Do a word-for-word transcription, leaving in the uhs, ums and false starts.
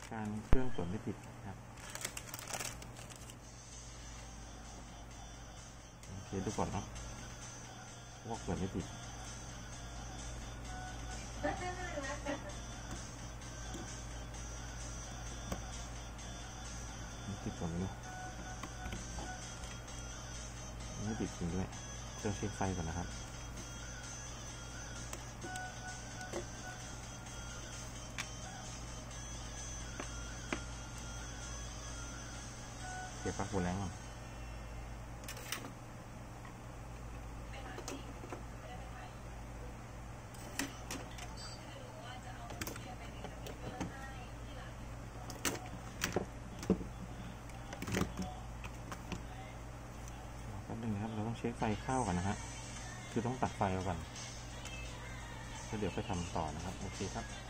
การเครื่องตรวจไม่ติดครับโอเคดูก่อนเนาะว่าเกิดไม่ติดติดก่อนเลยไม่ติดจริงด้วยต้องเช็คไฟก่อนนะครับเก็บปลั๊กหัวแรงก่อนแป๊บนึงนะครับเราต้องเช็คไฟเข้ากันนะฮะคือต้องตัดไฟเอาก่อนแล้วเดี๋ยวไปทำต่อนะครับโอเคครับ